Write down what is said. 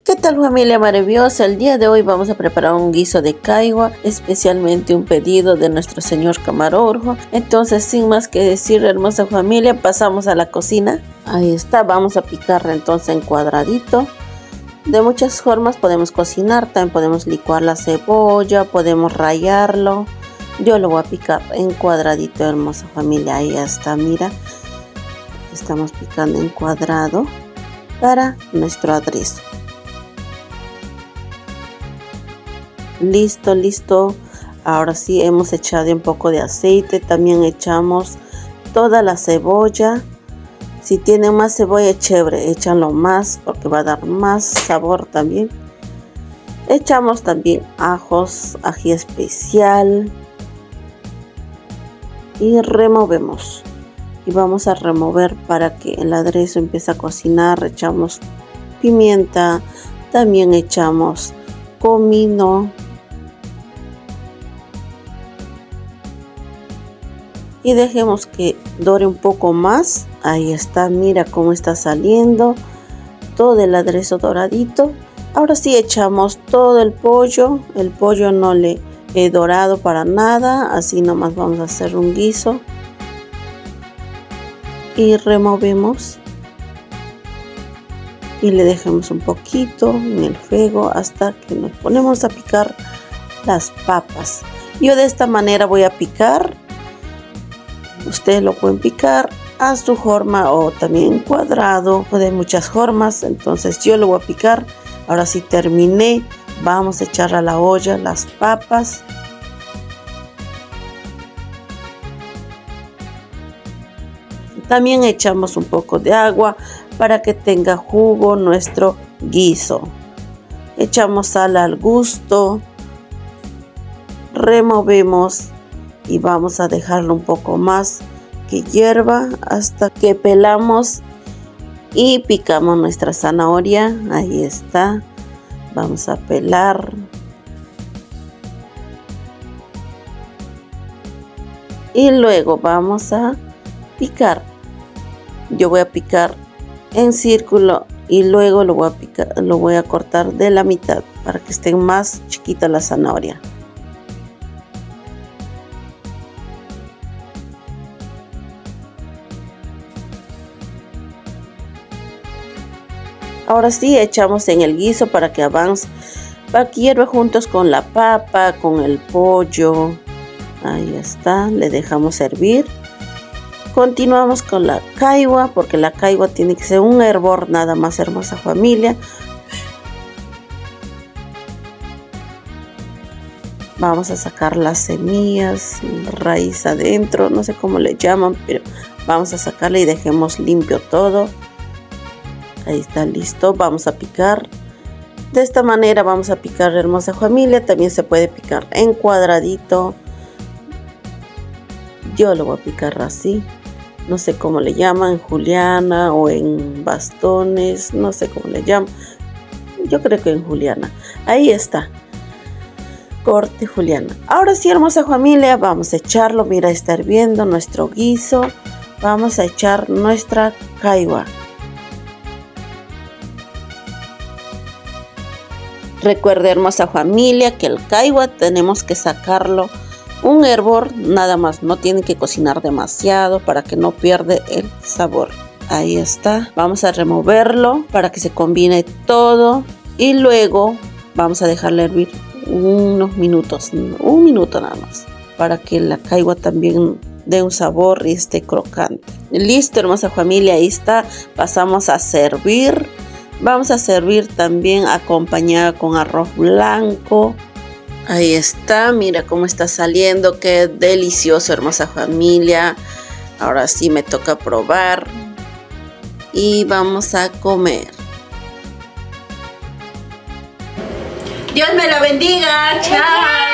¿Qué tal, familia maravillosa? El día de hoy vamos a preparar un guiso de caigua, especialmente un pedido de nuestro señor camarógrafo. Entonces, sin más que decir, hermosa familia, pasamos a la cocina. Ahí está, vamos a picar entonces en cuadradito. De muchas formas podemos cocinar, también podemos licuar la cebolla, podemos rallarlo. Yo lo voy a picar en cuadradito, hermosa familia. Ahí está, mira. Estamos picando en cuadrado para nuestro aderezo. Listo, listo. Ahora sí hemos echado un poco de aceite. También echamos toda la cebolla. Si tienen más cebolla, chévere, échanlo más porque va a dar más sabor también. Echamos también ajos, ají especial. Y removemos. Y vamos a remover para que el aderezo empiece a cocinar. Echamos pimienta. También echamos comino. Y dejemos que dore un poco más. Ahí está, mira cómo está saliendo todo el aderezo doradito. Ahora sí echamos todo el pollo. El pollo no le he dorado para nada, así nomás vamos a hacer un guiso. Y removemos y le dejamos un poquito en el fuego hasta que nos ponemos a picar las papas. Yo de esta manera voy a picar. Ustedes lo pueden picar a su forma o también cuadrado o de muchas formas. Entonces yo lo voy a picar. Ahora sí terminé. Vamos a echar a la olla las papas. También echamos un poco de agua para que tenga jugo nuestro guiso. Echamos sal al gusto. Removemos. Y vamos a dejarlo un poco más que hierva hasta que pelamos y picamos nuestra zanahoria. Ahí está. Vamos a pelar. Y luego vamos a picar. Yo voy a picar en círculo y luego lo voy a cortar de la mitad para que esté más chiquita la zanahoria. Ahora sí echamos en el guiso para que avance, para que hierva juntos con la papa, con el pollo. Ahí está, le dejamos hervir. Continuamos con la caigua, porque la caigua tiene que ser un hervor nada más, hermosa familia. Vamos a sacar las semillas, la raíz adentro, no sé cómo le llaman, pero vamos a sacarla y dejemos limpio todo. Ahí está, listo. Vamos a picar. De esta manera vamos a picar, hermosa familia. También se puede picar en cuadradito. Yo lo voy a picar así. No sé cómo le llaman, en juliana o en bastones. No sé cómo le llaman. Yo creo que en juliana. Ahí está. Corte juliana. Ahora sí, hermosa familia, vamos a echarlo. Mira, está hirviendo nuestro guiso. Vamos a echar nuestra caigua. Recuerde, hermosa familia, que el caigua tenemos que sacarlo un hervor nada más. No tiene que cocinar demasiado para que no pierda el sabor. Ahí está. Vamos a removerlo para que se combine todo. Y luego vamos a dejarle hervir unos minutos. Un minuto nada más. Para que la caigua también dé un sabor y esté crocante. Listo, hermosa familia. Ahí está. Pasamos a servir. Vamos a servir también acompañada con arroz blanco. Ahí está, mira cómo está saliendo, qué delicioso, hermosa familia. Ahora sí me toca probar y vamos a comer. Dios me la bendiga, chao.